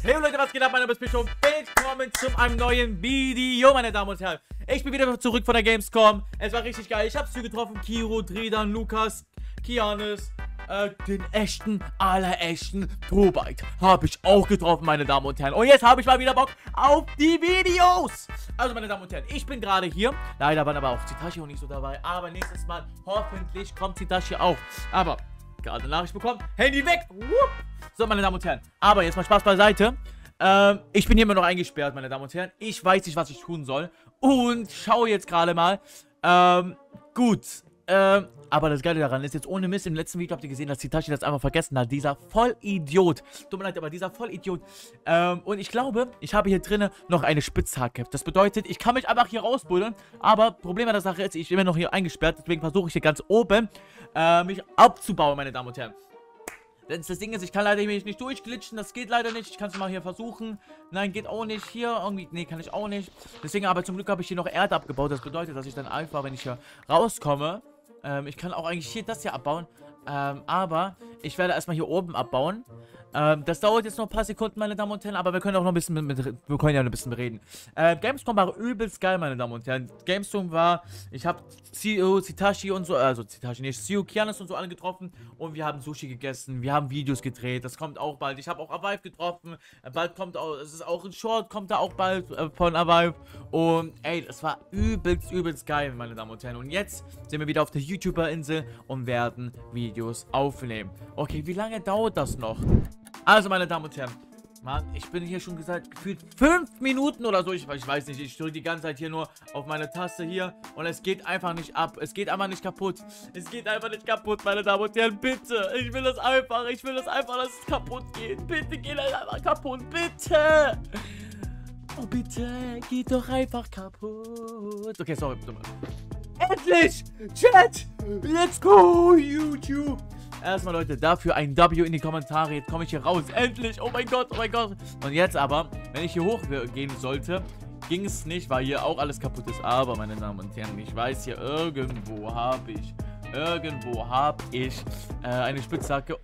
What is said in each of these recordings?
Hey Leute, was geht ab? Mein Name ist Bischof. Willkommen zu einem neuen Video, meine Damen und Herren. Ich bin wieder zurück von der Gamescom. Es war richtig geil. Ich habe sie getroffen. Kiro, Dridan, Lukas, Kianis, den echten, allerechten Tobite habe ich auch getroffen, meine Damen und Herren. Und jetzt habe ich mal wieder Bock auf die Videos. Also, meine Damen und Herren, ich bin gerade hier. Leider waren aber auch Zitashi und nicht so dabei. Aber nächstes Mal, hoffentlich, kommt Zitashi auch. Aber gerade eine Nachricht bekommen. Handy weg. So, meine Damen und Herren. Aber jetzt mal Spaß beiseite. Ich bin hier immer noch eingesperrt, meine Damen und Herren. Ich weiß nicht, was ich tun soll. Und schaue jetzt gerade mal. Gut. Aber das Geile daran ist, jetzt ohne Mist, im letzten Video habt ihr gesehen, dass Zitashi das einfach vergessen hat. Dieser Vollidiot. Tut mir leid, aber dieser Vollidiot. Und ich glaube, ich habe hier drinnen noch eine Spitzhacke. Das bedeutet, ich kann mich einfach hier rausbuddeln. Aber Problem an der Sache ist, ich bin immer noch hier eingesperrt. Deswegen versuche ich hier ganz oben, mich abzubauen, meine Damen und Herren. Das Ding ist, ich kann leider mich nicht durchglitschen, das geht leider nicht. Ich kann es mal hier versuchen. Nein, geht auch nicht. Hier irgendwie, nee, kann ich auch nicht. Deswegen, aber zum Glück habe ich hier noch Erde abgebaut. Das bedeutet, dass ich dann einfach, wenn ich hier rauskomme, ich kann auch eigentlich hier das hier abbauen. Aber ich werde erstmal hier oben abbauen. Das dauert jetzt noch ein paar Sekunden, meine Damen und Herren, aber wir können auch noch ein bisschen wir können ja ein bisschen reden. Gamescom war übelst geil, meine Damen und Herren. Gamescom war, ich habe CEO, Zitashi und so, also Zitashi nicht, CEO, Kianis und so alle getroffen und wir haben Sushi gegessen, wir haben Videos gedreht, das kommt auch bald. Ich habe auch Avive getroffen, bald kommt auch, es ist auch ein Short, kommt da auch bald von Avive und ey, das war übelst geil, meine Damen und Herren. Und jetzt sind wir wieder auf der YouTuber-Insel und werden Videos aufnehmen. Okay, wie lange dauert das noch? Also, meine Damen und Herren, Mann, ich bin hier schon gesagt, gefühlt 5 Minuten oder so. Ich weiß nicht, ich drücke die ganze Zeit hier nur auf meine Taste hier und es geht einfach nicht ab. Es geht einfach nicht kaputt. Es geht einfach nicht kaputt, meine Damen und Herren, bitte. Ich will das einfach, dass es kaputt geht. Bitte geht das einfach kaputt, bitte. Oh, bitte, geht doch einfach kaputt. Okay, sorry. Endlich! Chat! Let's go, YouTube! Erstmal, Leute, dafür ein W in die Kommentare. Jetzt komme ich hier raus. Endlich! Oh mein Gott, oh mein Gott! Und jetzt aber, wenn ich hier hochgehen sollte, ging es nicht, weil hier auch alles kaputt ist. Aber, meine Damen und Herren, ich weiß hier, irgendwo habe ich eine Spitzhacke.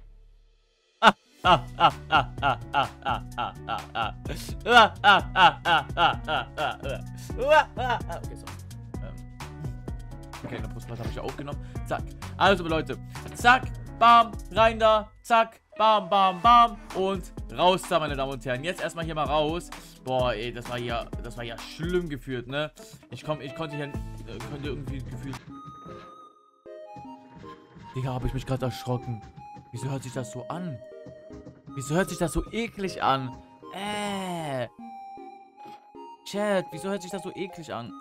Okay, so. Okay, eine Brustplatte habe ich ja aufgenommen. Zack. Also, Leute. Zack, bam, rein da. Zack, bam, bam, bam. Und raus da, meine Damen und Herren. Jetzt erstmal hier mal raus. Boah, ey, das war ja schlimm geführt, ne? Ich konnte hier irgendwie gefühlt. Digga, habe ich mich gerade erschrocken. Wieso hört sich das so an? Wieso hört sich das so eklig an? Chat, wieso hört sich das so eklig an?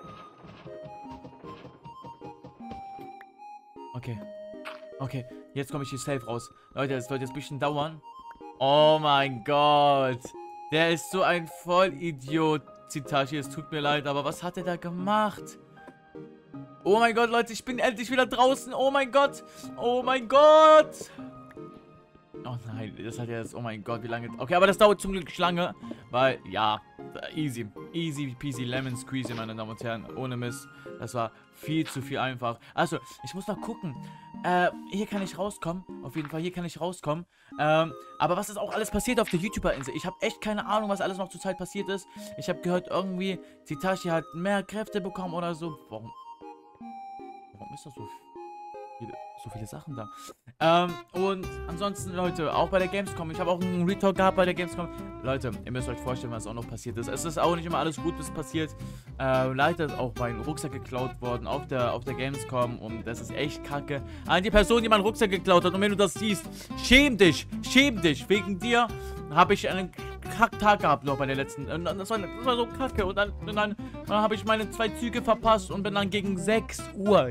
Okay, jetzt komme ich hier safe raus. Leute, das wird jetzt ein bisschen dauern. Oh mein Gott. Der ist so ein Vollidiot, Zitashi. Es tut mir leid, aber was hat er da gemacht? Oh mein Gott, Leute, ich bin endlich wieder draußen. Oh mein Gott. Oh mein Gott. Oh nein, das hat jetzt, oh mein Gott, wie lange. Okay, aber das dauert zum Glück lange, weil, ja, easy peasy lemon squeezy, meine Damen und Herren, ohne Mist. Das war viel zu viel einfach. Also, ich muss mal gucken. Hier kann ich rauskommen. Auf jeden Fall, hier kann ich rauskommen. Aber was ist auch alles passiert auf der YouTuber-Insel? Ich habe echt keine Ahnung, was alles noch zur Zeit passiert ist. Ich habe gehört, irgendwie, Zitashi hat mehr Kräfte bekommen oder so. Warum ist das so viele Sachen da? Und ansonsten, Leute, auch bei der Gamescom. Ich habe auch einen Retalk gehabt bei der Gamescom. Leute, ihr müsst euch vorstellen, was auch noch passiert ist. Es ist auch nicht immer alles Gutes passiert. Leider ist auch mein Rucksack geklaut worden auf der Gamescom. Und das ist echt kacke. An die Person, die meinen Rucksack geklaut hat. Und wenn du das siehst, schäm dich. Wegen dir habe ich einen Kacktag gehabt noch bei der letzten. Das war so kacke. Und dann habe ich meine 2 Züge verpasst und bin dann gegen 6 Uhr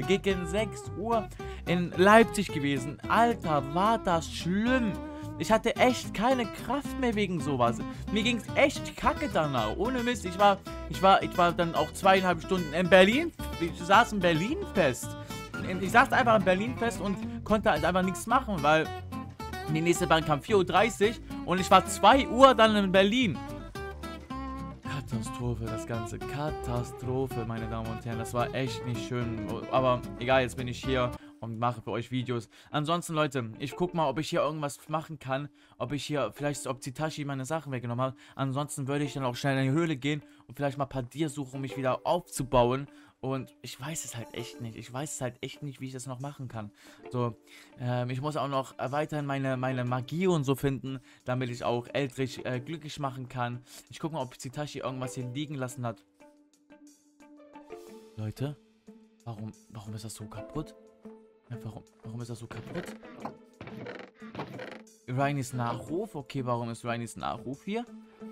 in Leipzig gewesen. Alter, war das schlimm. Ich hatte echt keine Kraft mehr wegen sowas. Mir ging es echt kacke danach. Ohne Mist. Ich war dann auch 2,5 Stunden in Berlin. Ich saß in Berlin fest. Ich saß einfach in Berlin fest und konnte halt einfach nichts machen, weil die nächste Bahn kam 4:30 Uhr und ich war 2 Uhr dann in Berlin. Katastrophe, das Ganze. Katastrophe, meine Damen und Herren. Das war echt nicht schön. Aber egal, jetzt bin ich hier und mache für euch Videos. Ansonsten, Leute, ich guck mal, ob ich hier irgendwas machen kann. Ob ich hier, vielleicht, ob Zitashi meine Sachen weggenommen hat. Ansonsten würde ich dann auch schnell in die Höhle gehen und vielleicht mal ein paar Tier suchen, um mich wieder aufzubauen. Und ich weiß es halt echt nicht. Ich weiß es halt echt nicht, wie ich das noch machen kann. So, ich muss auch noch weiterhin meine Magie und so finden, damit ich auch Eldrich glücklich machen kann. Ich gucke mal, ob Zitashi irgendwas hier liegen lassen hat. Leute, warum ist das so kaputt? Warum ist das so kaputt? Rainis Nachruf? Okay, warum ist Rainis Nachruf hier?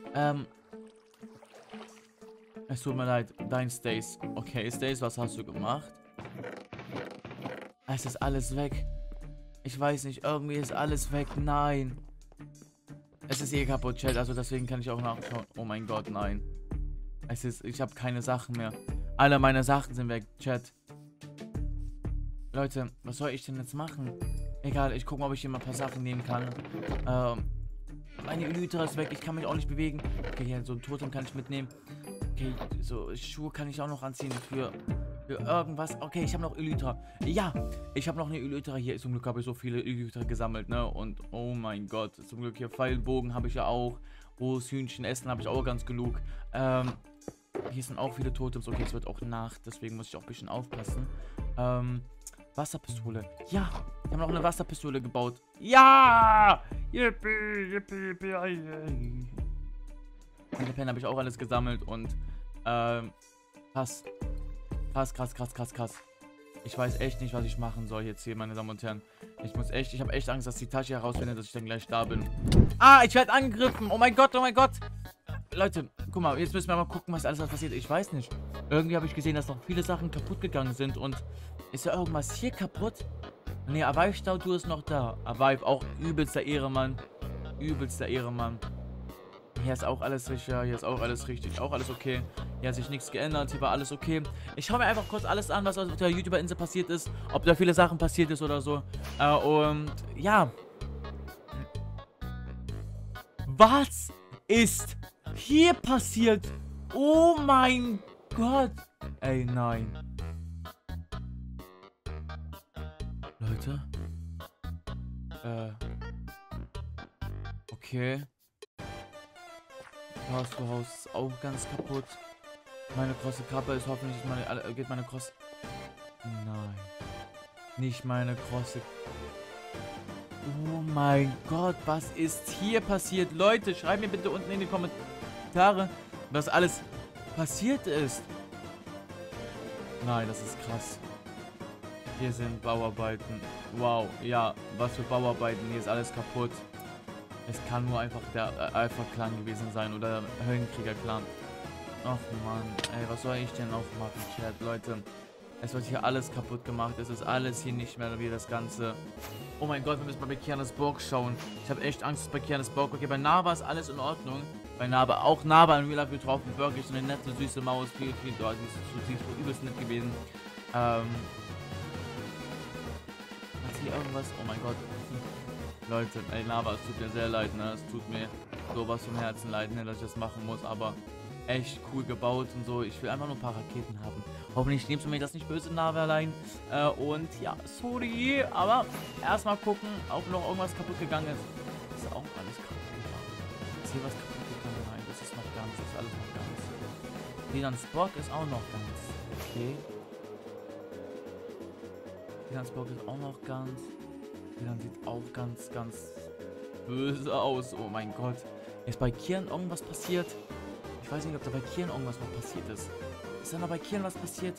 Es tut mir leid, dein Stace. Okay, Stace, was hast du gemacht? Es ist alles weg. Ich weiß nicht, irgendwie ist alles weg. Nein. Es ist eh kaputt, Chat, also deswegen kann ich auch nachschauen. Oh mein Gott, nein. Ich habe keine Sachen mehr. Alle meine Sachen sind weg, Chat. Leute, was soll ich denn jetzt machen? Egal, ich gucke mal, ob ich hier mal ein paar Sachen nehmen kann. Meine Elytra ist weg, ich kann mich auch nicht bewegen. Okay, hier so ein Totem kann ich mitnehmen. Okay, so Schuhe kann ich auch noch anziehen für irgendwas. Okay, ich habe noch Elytra. Ja, ich habe noch eine Elytra hier. Zum Glück habe ich so viele Elytra gesammelt, ne? Und oh mein Gott, zum Glück hier Pfeilbogen habe ich ja auch. Rohes Hühnchen essen habe ich auch ganz genug. Hier sind auch viele Totems. Okay, es wird auch Nacht, deswegen muss ich auch ein bisschen aufpassen. Wasserpistole. Ja, ich habe noch eine Wasserpistole gebaut. Ja! Yippie, yippie, yippie. Meine Pen habe ich auch alles gesammelt und krass. Ich weiß echt nicht, was ich machen soll jetzt hier, meine Damen und Herren. Ich habe echt Angst, dass die Tasche herausfindet, dass ich dann gleich da bin. Ah, ich werde angegriffen. Oh mein Gott, oh mein Gott. Leute, guck mal, jetzt müssen wir mal gucken, was alles passiert. Ich weiß nicht. Irgendwie habe ich gesehen, dass noch viele Sachen kaputt gegangen sind und ist ja irgendwas hier kaputt? Ne, Avive-Statue ist noch da. Avive, auch übelster Ehremann. Übelster Ehremann. Hier ist auch alles richtig, ja, hier ist auch alles richtig, auch alles okay. Hier hat sich nichts geändert, hier war alles okay. Ich schaue mir einfach kurz alles an, was auf der YouTuber-Insel passiert ist, ob da viele Sachen passiert ist oder so. Und ja. Was ist hier passiert? Oh mein Gott. Ey, nein. Leute. Okay. Das Haus ist auch ganz kaputt. Meine große Kappe ist hoffentlich geht meine große... Nein. Nicht meine große... Oh mein Gott, was ist hier passiert? Leute, schreibt mir bitte unten in die Kommentare, was alles passiert ist. Nein, das ist krass. Hier sind Bauarbeiten. Wow, ja, was für Bauarbeiten. Hier ist alles kaputt. Es kann nur einfach der Alpha-Clan gewesen sein oder der Höllenkrieger-Clan. Ach Mann, ey, was soll ich denn auch machen, Chat? Leute, es wird hier alles kaputt gemacht. Es ist alles hier nicht mehr wie das Ganze. Oh mein Gott, wir müssen mal bei Kianas Burg schauen. Ich habe echt Angst bei Kianas Burg. Okay, bei Nava ist alles in Ordnung. Bei Nava, auch Nava in Real Life getroffen. Wirklich so eine nette, süße Maus. Viel dort. Die ist übelst nett gewesen. Hat hier irgendwas? Oh mein Gott. Leute, ey, Nava, es tut mir sehr leid, ne? Es tut mir sowas vom Herzen leid, ne, dass ich das machen muss, aber echt cool gebaut und so. Ich will einfach nur ein paar Raketen haben. Hoffentlich nimmst du mir das nicht böse, Nava, allein. Und ja, sorry, aber erstmal gucken, ob noch irgendwas kaputt gegangen ist. Ist auch alles kaputt gegangen. Ist hier was kaputt gegangen? Nein, das ist noch ganz, das ist alles noch ganz. Dedans Burg ist auch noch ganz. Okay. Dedans Burg ist auch noch ganz. Dann sieht auch ganz, ganz böse aus. Oh mein Gott. Ist bei Kian irgendwas passiert? Ich weiß nicht, ob da bei Kian irgendwas noch passiert ist. Ist da noch bei Kian was passiert?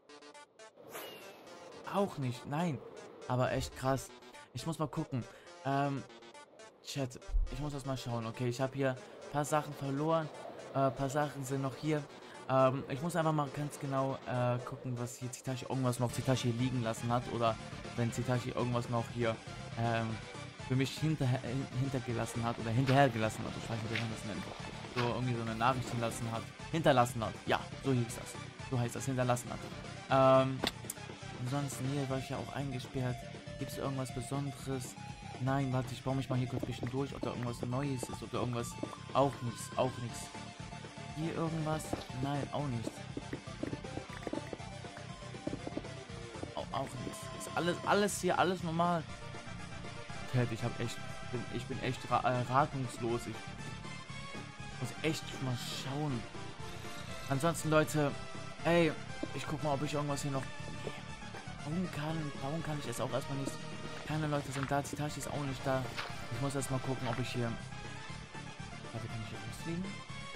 Auch nicht. Nein. Aber echt krass. Ich muss mal gucken. Chat. Ich muss das mal schauen. Okay, ich habe hier ein paar Sachen verloren. Ein paar Sachen sind noch hier. Ich muss einfach mal ganz genau gucken, was hier Zitashi irgendwas noch Zitashi liegen lassen hat. Oder wenn Zitashi irgendwas noch hier für mich hintergelassen hat oder hinterhergelassen hat. Ich weiß nicht, wie man das nennt. So irgendwie so eine Nachricht hinterlassen hat. Ja, so hieß das. So heißt das, hinterlassen hat. Ansonsten hier war ich ja auch eingesperrt. Gibt es irgendwas Besonderes? Nein, warte, ich baue mich mal hier kurz ein bisschen durch, ob da irgendwas Neues ist, oder irgendwas. Auch nichts, auch nichts. Hier irgendwas? Nein, auch nichts. Auch auch nichts. Ist alles hier, alles normal. Ted, ich bin echt ratungslos. Ich muss echt mal schauen. Ansonsten, Leute, ey, ich guck mal, ob ich irgendwas hier noch bauen kann ich es auch erstmal nicht. Keine Leute sind da, Zitashi ist auch nicht da. Ich muss erstmal gucken, ob ich hier... Warte, kann ich hier ausfliegen?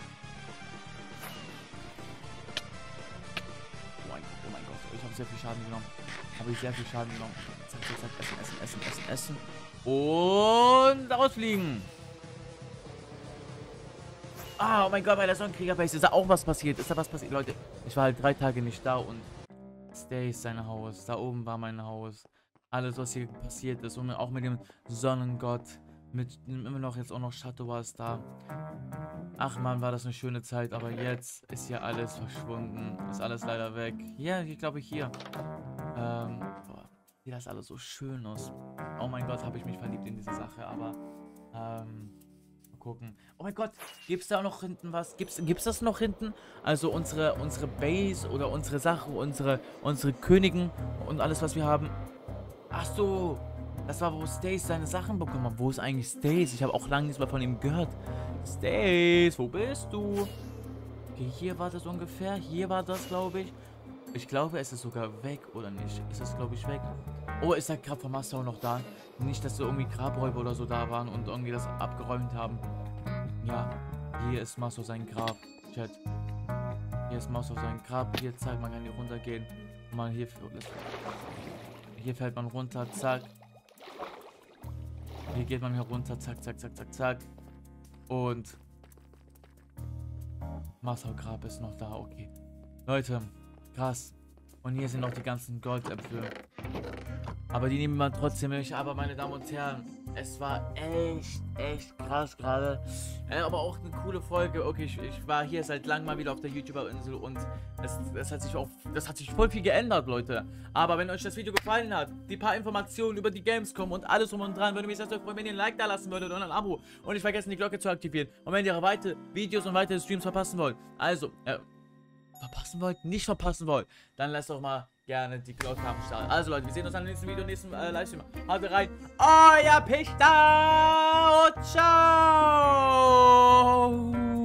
Oh mein Gott, ich habe sehr viel Schaden genommen. Zack, zack, zack, essen. Und ausfliegen. Ah, oh mein Gott, bei der Sonnenkrieger-Base ist da auch was passiert. Ist da was passiert, Leute? Ich war halt 3 Tage nicht da und Stay ist sein Haus. Da oben war mein Haus. Alles, was hier passiert ist. Und auch mit dem Sonnengott. Mit immer noch jetzt auch noch Shadow war es da. Ach man, war das eine schöne Zeit. Aber jetzt ist hier alles verschwunden. Ist alles leider weg. Ja, ich glaube hier. Boah, sieht das alles so schön aus. Oh mein Gott, habe ich mich verliebt in diese Sache. Aber, mal gucken. Oh mein Gott, gibt es da auch noch hinten was? Gibt's das noch hinten? Also unsere Base oder unsere Sache, unsere Königin und alles, was wir haben. Ach so, das war, wo Stace seine Sachen bekommen hat. Wo ist eigentlich Stace? Ich habe auch lange nichts mehr von ihm gehört. Stace, wo bist du? Okay, hier war das ungefähr. Hier war das, glaube ich. Ich glaube, es ist sogar weg, oder nicht? Ist es, glaube ich, weg? Oh, ist der Grab von Masao noch da? Nicht, dass so irgendwie Grabräuber oder so da waren und irgendwie das abgeräumt haben. Ja, hier ist Masao sein Grab. Chat. Hier ist Masao sein Grab. Hier, zack, man kann hier runtergehen. Mal hier fällt man runter, zack. Hier geht man hier runter, zack, zack, zack, zack, zack. Und Masao Grab ist noch da, okay. Leute, krass. Und hier sind noch die ganzen Goldäpfel. Aber die nehmen wir trotzdem nicht. Aber meine Damen und Herren, es war echt krass gerade. Aber auch eine coole Folge. Okay, ich war hier seit langem mal wieder auf der YouTuber-Insel und das hat sich voll viel geändert, Leute. Aber wenn euch das Video gefallen hat, die paar Informationen über die Gamescom und alles drum und dran, würde mich sehr freuen, wenn ihr ein Like da lassen würdet und ein Abo. Und nicht vergessen, die Glocke zu aktivieren. Und wenn ihr weitere Videos und weitere Streams verpassen wollt, also, nicht verpassen wollt, dann lasst doch mal gerne die Glocke am Start. Also Leute, wir sehen uns am nächsten Video, nächsten Livestream. Haut rein. Euer Pichta und ciao.